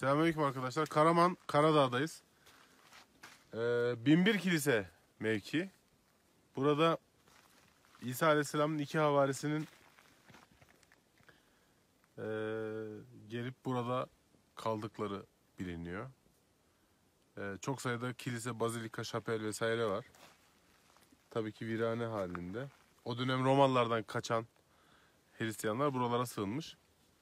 Selamünaleyküm arkadaşlar. Karaman, Karadağ'dayız. 1001 kilise mevki. Burada İsa Aleyhisselam'ın iki havarisinin gelip burada kaldıkları biliniyor. Çok sayıda kilise, bazilika, şapel vesaire var. Tabii ki virane halinde. O dönem Romalılardan kaçan Hristiyanlar buralara sığınmış.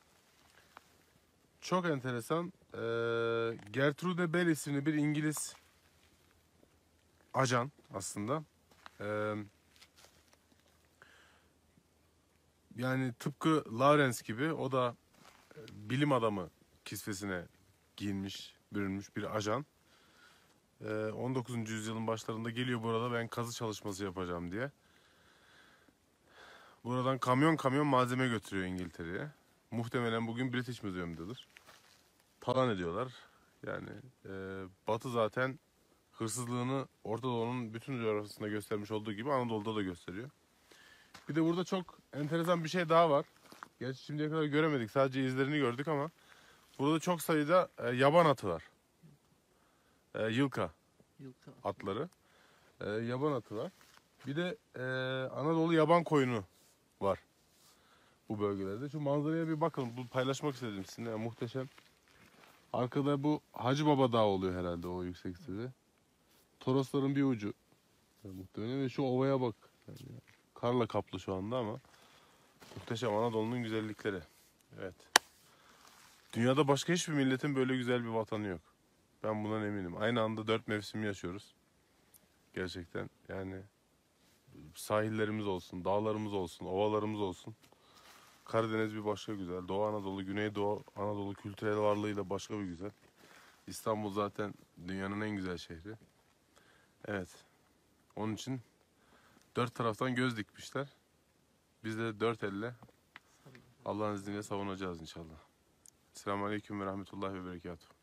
Çok enteresan. Gertrude Bell isimli bir İngiliz ajan aslında. Yani tıpkı Lawrence gibi o da bilim adamı kisvesine giyinmiş, bürünmüş bir ajan. 19. yüzyılın başlarında geliyor burada, ben kazı çalışması yapacağım diye. Buradan kamyon kamyon malzeme götürüyor İngiltere'ye. Muhtemelen bugün British Museum'dadır. Talan ediyorlar. Yani Batı zaten hırsızlığını Orta Doğu'nun bütün coğrafyasında göstermiş olduğu gibi Anadolu'da da gösteriyor. Bir de burada çok enteresan bir şey daha var. Gerçi şimdiye kadar göremedik. Sadece izlerini gördük ama burada çok sayıda yaban atı var. Yılka atları. Yaban atı var. Bir de Anadolu yaban koyunu var bu bölgelerde. Şu manzaraya bir bakın. Bu paylaşmak istedim sizinle. Yani muhteşem. Arkada bu Hacı Baba Dağı oluyor herhalde, o yükseklikte. Torosların bir ucu. Yani muhtemelen ve şu ovaya bak. Yani karla kaplı şu anda ama muhteşem Anadolu'nun güzellikleri. Evet. Dünyada başka hiçbir milletin böyle güzel bir vatanı yok. Ben bundan eminim. Aynı anda 4 mevsim yaşıyoruz. Gerçekten yani sahillerimiz olsun, dağlarımız olsun, ovalarımız olsun. Karadeniz bir başka güzel. Doğu Anadolu, Güneydoğu Anadolu kültürel varlığıyla başka bir güzel. İstanbul zaten dünyanın en güzel şehri. Evet. Onun için dört taraftan göz dikmişler. Biz de dört elle Allah'ın izniyle savunacağız inşallah. Selamünaleyküm ve rahmetullahi ve berekatuhu.